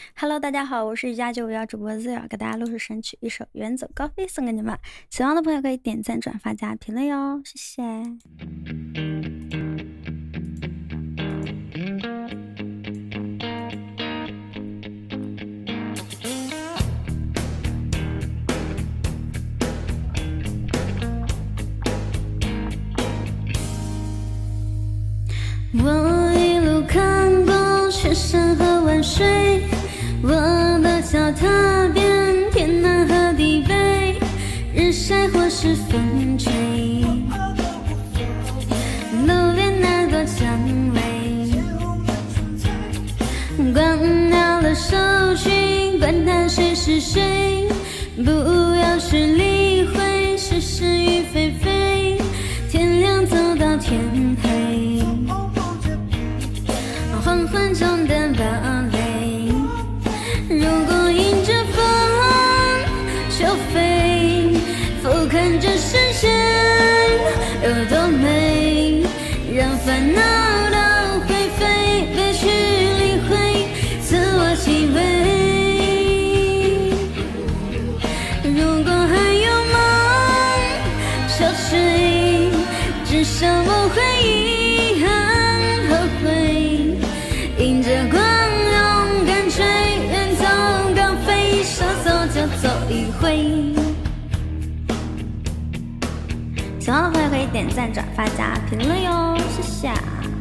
Hello，大家好，我是1加951主播 Zero，给大家录制神曲一首《远走高飞》送给你们。喜欢的朋友可以点赞、转发、加评论哟，谢谢。我一路看过雪山和万水，我的脚踏遍天南和地北，日晒或是风吹，路边那朵蔷薇，关掉了手续，管它谁是谁，不要去理会是是与非非，天亮走到天黑。黄昏中的堡垒，如果迎着风就飞，俯瞰这世间有多美，让烦恼都灰飞，别去理会自我欺伪。如果还有梦就追，至少不会遗憾后悔。迎着光勇敢追，远走高飞，说走就走一回。喜欢的朋友可以点赞、转发、加评论哟，谢谢。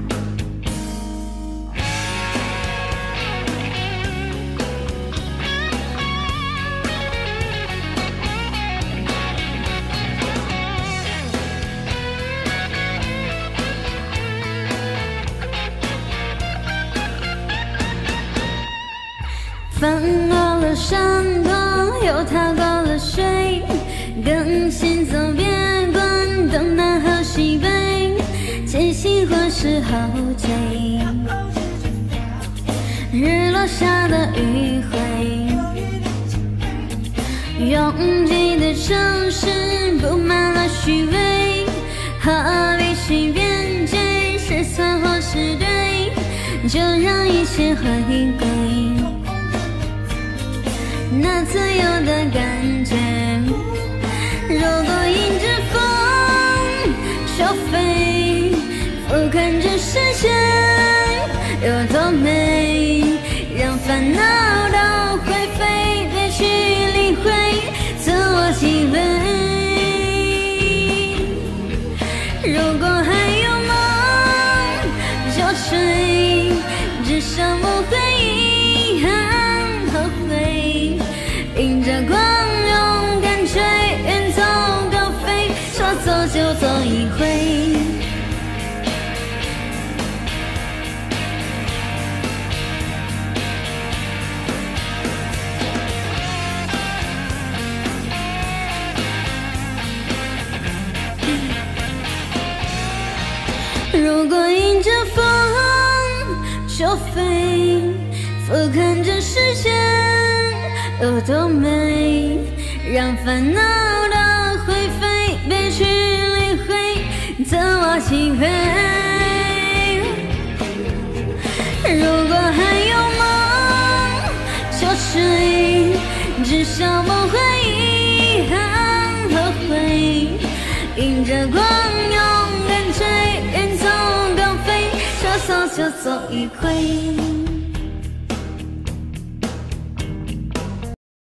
翻过了山坡，又踏过了水，更行走边关，东南和西北，前行或是后退，日落下的余晖，拥挤的城市布满了虚伪，何必去辩解，是错或是对，就让一切回归那自由的感觉。如果迎着风就飞，俯瞰这世界有多美，让烦恼都灰飞，别去理会自我欺伪。如果还有梦就追，至少不会遗憾后悔。迎着光勇敢追，远走高飞，说走就走一回。如果迎着风就飞，俯瞰这世界有多美，让烦恼都灰飞，别去理会自我欺伪。如果还有梦就追，至少不会遗憾后悔。迎着光勇敢追，远走高飞，说走就走一回。